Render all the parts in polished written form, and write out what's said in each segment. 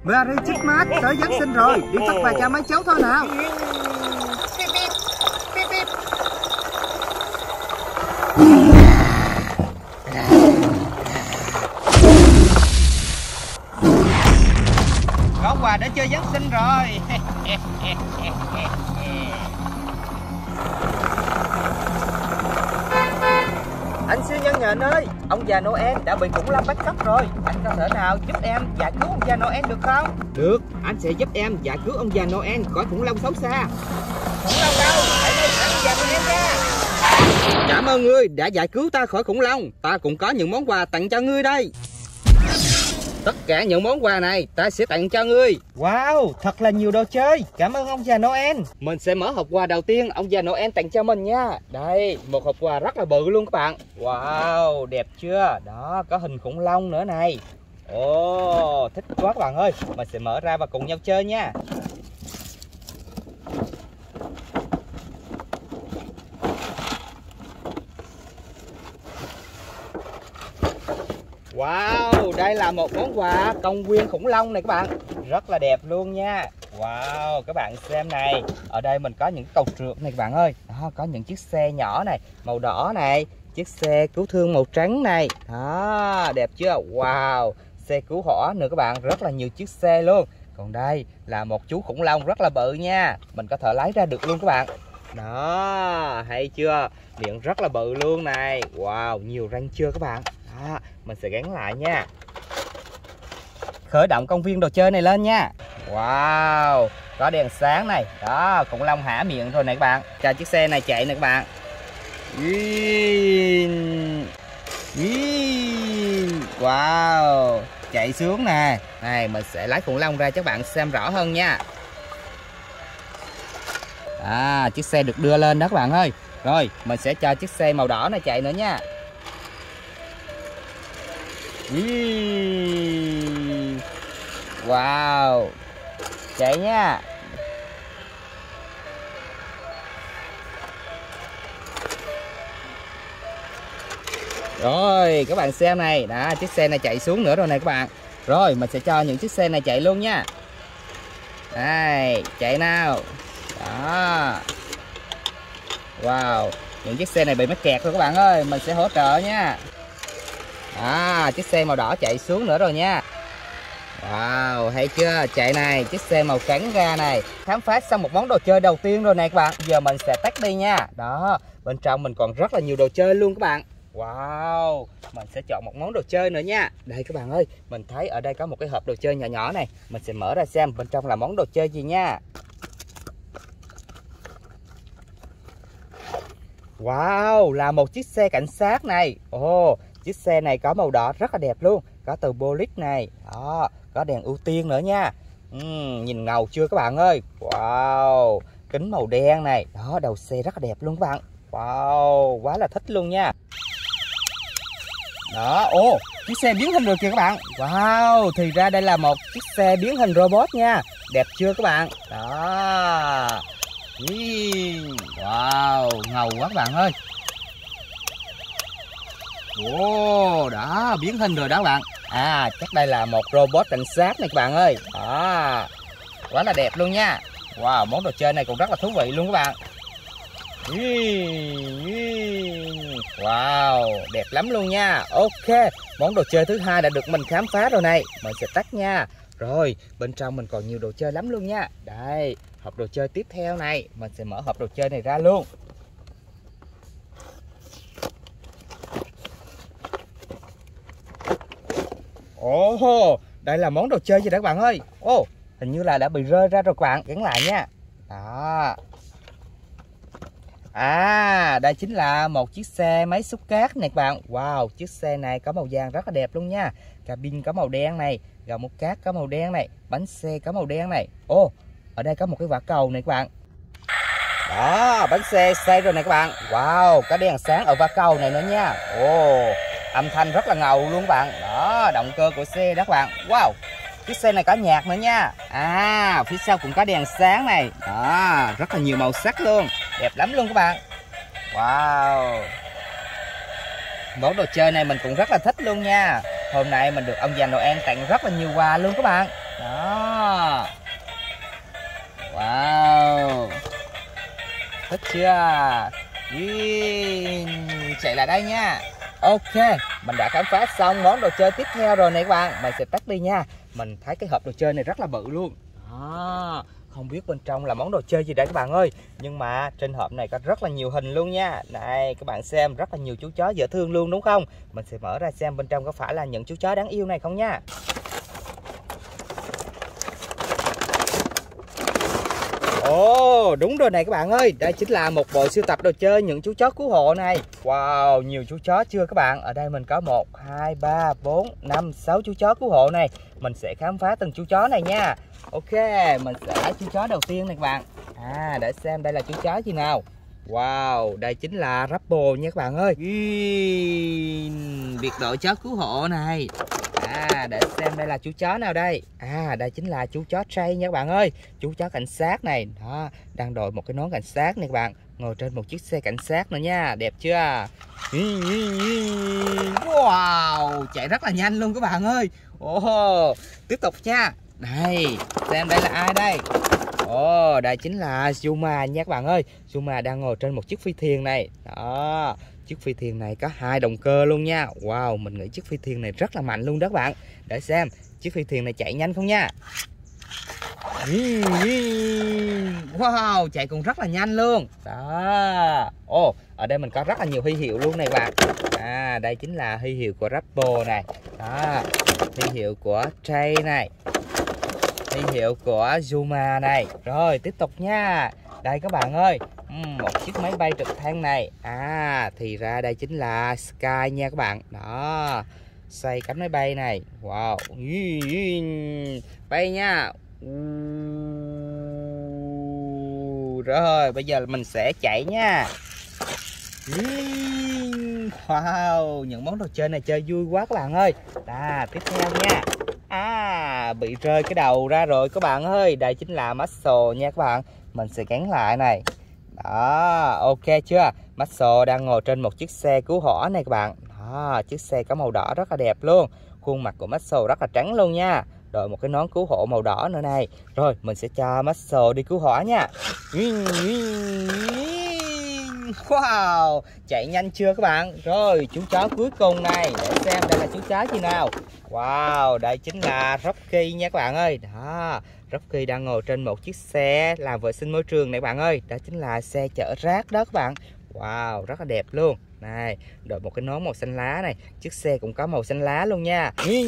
Merry Christmas, tới Giáng sinh rồi, đi phát quà cho mấy cháu thôi nào. Có quà để chơi Giáng sinh rồi. Anh siêu nhân nhện ơi, ông già Noel đã bị khủng long bắt cóc rồi. Anh có thể nào giúp em giải cứu ông già Noel được không? Được, anh sẽ giúp em giải cứu ông già Noel khỏi khủng long xấu xa. Khủng long đâu? Hãy đây thả ông già Noel ra. Cảm ơn ngươi đã giải cứu ta khỏi khủng long. Ta cũng có những món quà tặng cho ngươi đây. Tất cả những món quà này ta sẽ tặng cho ngươi. Wow, thật là nhiều đồ chơi. Cảm ơn ông già Noel. Mình sẽ mở hộp quà đầu tiên ông già Noel tặng cho mình nha. Đây, một hộp quà rất là bự luôn các bạn. Wow, đẹp chưa? Đó, có hình khủng long nữa này. Ồ, thích quá các bạn ơi. Mình sẽ mở ra và cùng nhau chơi nha. Wow, đây là một món quà công viên khủng long này các bạn. Rất là đẹp luôn nha. Wow, các bạn xem này. Ở đây mình có những cầu trượt này các bạn ơi. Đó, có những chiếc xe nhỏ này, màu đỏ này. Chiếc xe cứu thương màu trắng này. Đó, đẹp chưa? Wow, xe cứu hỏa nữa các bạn. Rất là nhiều chiếc xe luôn. Còn đây là một chú khủng long rất là bự nha. Mình có thể lấy ra được luôn các bạn. Đó, hay chưa? Miệng rất là bự luôn này. Wow, nhiều răng chưa các bạn? Đó, mình sẽ gắn lại nha. Khởi động công viên đồ chơi này lên nha. Wow, có đèn sáng này. Đó, khủng long há miệng rồi này các bạn. Cho chiếc xe này chạy này các bạn. Wow, chạy xuống nè. Này, mình sẽ lái khủng long ra cho các bạn xem rõ hơn nha. Chiếc xe được đưa lên đó các bạn ơi. Rồi, mình sẽ cho chiếc xe màu đỏ này chạy nữa nha. Wow, chạy nha. Rồi các bạn xem này. Đó, chiếc xe này chạy xuống nữa rồi này các bạn. Rồi mình sẽ cho những chiếc xe này chạy luôn nha. Đây, chạy nào. Đó. Wow, những chiếc xe này bị mắc kẹt rồi các bạn ơi. Mình sẽ hỗ trợ nha. Chiếc xe màu đỏ chạy xuống nữa rồi nha. Wow, hay chưa? Chạy này, chiếc xe màu trắng ra này. Khám phá xong một món đồ chơi đầu tiên rồi này các bạn. Giờ mình sẽ tắt đi nha. Đó, bên trong mình còn rất là nhiều đồ chơi luôn các bạn. Wow, mình sẽ chọn một món đồ chơi nữa nha. Đây các bạn ơi, mình thấy ở đây có một cái hộp đồ chơi nhỏ nhỏ này. Mình sẽ mở ra xem bên trong là món đồ chơi gì nha. Wow, là một chiếc xe cảnh sát này. Ồ, chiếc xe này có màu đỏ rất là đẹp luôn. Có từ Police này. Đó, có đèn ưu tiên nữa nha. Nhìn ngầu chưa các bạn ơi. Wow, kính màu đen này. Đó, đầu xe rất là đẹp luôn các bạn. Wow, quá là thích luôn nha. Đó, ô, chiếc xe biến hình rồi kìa các bạn. Wow, thì ra đây là một chiếc xe biến hình robot nha. Đẹp chưa các bạn. Đó. Wow, ngầu quá các bạn ơi. Ồ, đó, biến hình rồi đó các bạn. Chắc đây là một robot cảnh sát này các bạn ơi. Đó, quá là đẹp luôn nha. Wow, món đồ chơi này cũng rất là thú vị luôn các bạn. Wow, đẹp lắm luôn nha. Ok, món đồ chơi thứ hai đã được mình khám phá rồi này. Mình sẽ tắt nha. Rồi, bên trong mình còn nhiều đồ chơi lắm luôn nha. Đây, hộp đồ chơi tiếp theo này. Mình sẽ mở hộp đồ chơi này ra luôn. Ồ, đây là món đồ chơi gì đó các bạn ơi. Ồ, hình như là đã bị rơi ra rồi các bạn. Gắn lại nha. Đó. Đây chính là một chiếc xe máy xúc cát này các bạn. Wow, chiếc xe này có màu vàng rất là đẹp luôn nha. Cabin có màu đen này, gầu mút cát có màu đen này, bánh xe có màu đen này. Ồ, ở đây có một cái quả cầu này các bạn. Đó, bánh xe xoay rồi này các bạn. Wow, có đèn sáng ở quả cầu này nữa nha. Ồ, âm thanh rất là ngầu luôn các bạn. Đó, động cơ của xe đó các bạn. Wow, chiếc xe này có nhạc nữa nha. Phía sau cũng có đèn sáng này. Đó, rất là nhiều màu sắc luôn. Đẹp lắm luôn các bạn. Wow, món đồ chơi này mình cũng rất là thích luôn nha. Hôm nay mình được ông già Noel tặng rất là nhiều quà luôn các bạn. Đó. Wow, thích chưa? Chạy lại đây nha. Ok, mình đã khám phá xong món đồ chơi tiếp theo rồi này các bạn. Mình sẽ tắt đi nha. Mình thấy cái hộp đồ chơi này rất là bự luôn. Đó. Không biết bên trong là món đồ chơi gì đây các bạn ơi. Nhưng mà trên hộp này có rất là nhiều hình luôn nha. Này các bạn xem, rất là nhiều chú chó dễ thương luôn đúng không? Mình sẽ mở ra xem bên trong có phải là những chú chó đáng yêu này không nha. Ồ, đúng rồi này các bạn ơi. Đây chính là một bộ sưu tập đồ chơi những chú chó cứu hộ này. Wow, nhiều chú chó chưa các bạn. Ở đây mình có 1, 2, 3, 4, 5, 6 chú chó cứu hộ này. Mình sẽ khám phá từng chú chó này nha. Ok, mình sẽ lấy chú chó đầu tiên này các bạn. Để xem đây là chú chó gì nào. Wow, đây chính là Rubble nha các bạn ơi. Biệt đội chó cứu hộ này. Để xem đây là chú chó nào đây. Đây chính là chú chó Jay nha các bạn ơi. Chú chó cảnh sát này. Đó, đang đội một cái nón cảnh sát này các bạn. Ngồi trên một chiếc xe cảnh sát nữa nha. Đẹp chưa? Wow, chạy rất là nhanh luôn các bạn ơi. Tiếp tục nha. Đây, xem đây là ai đây. Đây chính là Zuma nha các bạn ơi. Zuma đang ngồi trên một chiếc phi thuyền này. Đó, chiếc phi thuyền này có 2 động cơ luôn nha. Wow, mình nghĩ chiếc phi thuyền này rất là mạnh luôn đó các bạn. Để xem chiếc phi thuyền này chạy nhanh không nha. Wow, chạy cũng rất là nhanh luôn. Đó. Ở đây mình có rất là nhiều huy hiệu luôn này các bạn. Đây chính là huy hiệu của Rubble này. Đó, huy hiệu của Jay này, huy hiệu của Zuma này. Rồi tiếp tục nha. Đây các bạn ơi, một chiếc máy bay trực thăng này. Thì ra đây chính là Sky nha các bạn. Đó, xoay cánh máy bay này. Wow, bay nha. Rồi bây giờ mình sẽ chạy nha. Wow, những món đồ chơi này chơi vui quá các bạn ơi. Tiếp theo nha. Bị rơi cái đầu ra rồi các bạn ơi. Đây chính là Muscle nha các bạn. Mình sẽ gắn lại này. Đó, ok chưa? Muscle đang ngồi trên một chiếc xe cứu hỏa này các bạn. Đó, chiếc xe có màu đỏ rất là đẹp luôn. Khuôn mặt của Muscle rất là trắng luôn nha. Đội một cái nón cứu hộ màu đỏ nữa này. Rồi mình sẽ cho Muscle đi cứu hỏa nha. Wow, chạy nhanh chưa các bạn? Rồi chú chó cuối cùng này. Để xem đây là chú chó gì nào. Wow, đây chính là Rocky nha các bạn ơi. Đó, Rocky đang ngồi trên một chiếc xe làm vệ sinh môi trường này các bạn ơi. Đó chính là xe chở rác đó các bạn. Wow, rất là đẹp luôn. Này, đội một cái nón màu xanh lá này. Chiếc xe cũng có màu xanh lá luôn nha.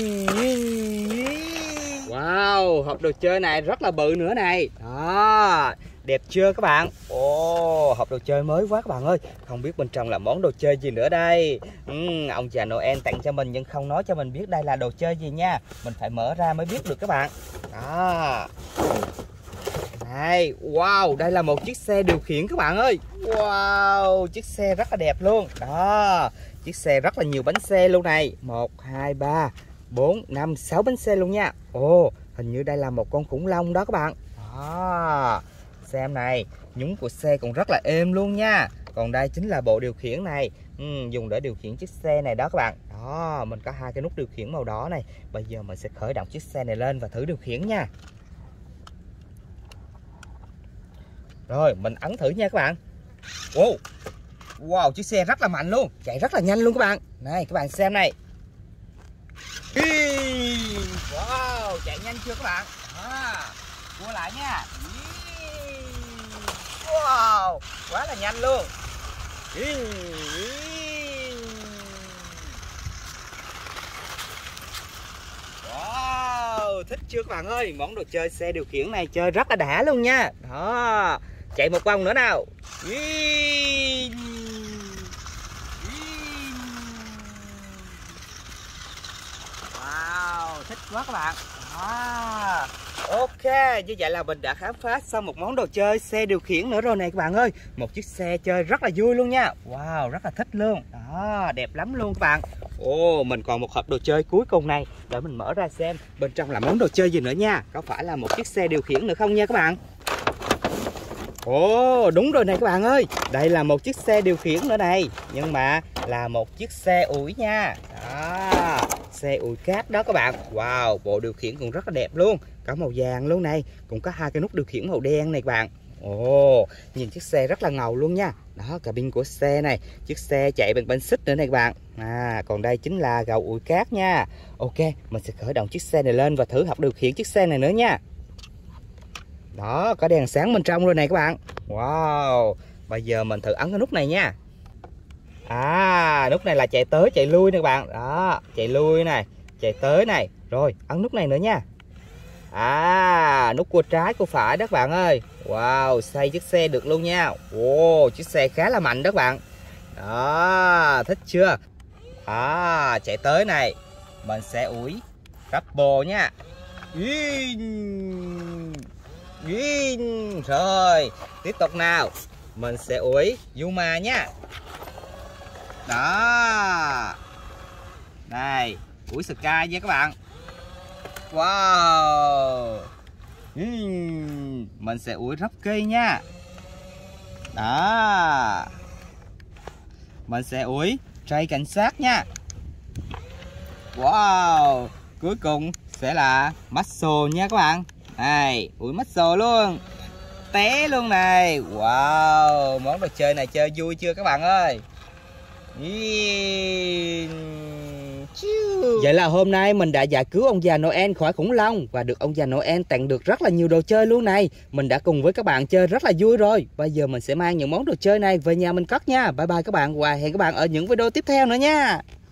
Wow, hộp đồ chơi này rất là bự nữa này. Đó, đẹp chưa các bạn? Hộp đồ chơi mới quá các bạn ơi. Không biết bên trong là món đồ chơi gì nữa đây. Ông già Noel tặng cho mình nhưng không nói cho mình biết đây là đồ chơi gì nha. Mình phải mở ra mới biết được các bạn. Đó. Này, wow, đây là một chiếc xe điều khiển các bạn ơi. Wow, chiếc xe rất là đẹp luôn. Đó, chiếc xe rất là nhiều bánh xe luôn này. 1, 2, 3, 4, 5, 6 bánh xe luôn nha. Hình như đây là một con khủng long đó các bạn. Đó, xem này, nhúng của xe cũng rất là êm luôn nha. Còn đây chính là bộ điều khiển này, dùng để điều khiển chiếc xe này đó các bạn. Đó, mình có 2 cái nút điều khiển màu đỏ này. Bây giờ mình sẽ khởi động chiếc xe này lên và thử điều khiển nha. Rồi, mình ấn thử nha các bạn. Wow, chiếc xe rất là mạnh luôn, chạy rất là nhanh luôn các bạn. Này, các bạn xem này. Wow, chạy nhanh chưa các bạn? Cua lại nha. Wow, quá là nhanh luôn. Wow, thích chưa các bạn ơi? Món đồ chơi xe điều khiển này chơi rất là đã luôn nha. Đó, chạy một vòng nữa nào. Wow, thích quá các bạn. Ok, như vậy là mình đã khám phá xong một món đồ chơi xe điều khiển nữa rồi này các bạn ơi. Một chiếc xe chơi rất là vui luôn nha. Wow, rất là thích luôn. Đó, đẹp lắm luôn các bạn. Mình còn một hộp đồ chơi cuối cùng này. Để mình mở ra xem bên trong là món đồ chơi gì nữa nha. Có phải là một chiếc xe điều khiển nữa không nha các bạn? Đúng rồi này các bạn ơi. Đây là một chiếc xe điều khiển nữa này. Nhưng mà là một chiếc xe ủi nha. Đó, Xe ủi cát đó các bạn. Wow, bộ điều khiển cũng rất là đẹp luôn. Có màu vàng luôn này. Cũng có hai cái nút điều khiển màu đen này các bạn. Ồ, nhìn chiếc xe rất là ngầu luôn nha. Đó, cabin của xe này. Chiếc xe chạy bằng bánh xích nữa này các bạn. Còn đây chính là gầu ủi cát nha. Ok, mình sẽ khởi động chiếc xe này lên và thử học điều khiển chiếc xe này nữa nha. Đó, có đèn sáng bên trong rồi này các bạn. Wow, bây giờ mình thử ấn cái nút này nha. Nút này là chạy tới chạy lui nè các bạn. Đó, chạy lui này, chạy tới này. Rồi, ấn nút này nữa nha. Nút cua trái cua phải đó các bạn ơi. Wow, xoay chiếc xe được luôn nha. Wow, chiếc xe khá là mạnh đó các bạn. Đó, thích chưa? Chạy tới này. Mình sẽ ủi couple nha. Rồi, tiếp tục nào. Mình sẽ ủi Yuma nha. Đó. Đây, ủi Sky nha các bạn. Wow. Mình sẽ ủi Rocky nha. Đó. Mình sẽ ủi Tray cảnh sát nha. Wow. Cuối cùng sẽ là Muscle nha các bạn. Này, ủi Muscle luôn. Té luôn này. Wow, món đồ chơi này chơi vui chưa các bạn ơi? Vậy là hôm nay mình đã giải cứu ông già Noel khỏi khủng long và được ông già Noel tặng được rất là nhiều đồ chơi luôn này. Mình đã cùng với các bạn chơi rất là vui rồi. Bây giờ mình sẽ mang những món đồ chơi này về nhà mình cất nha. Bye bye các bạn và hẹn các bạn ở những video tiếp theo nữa nha.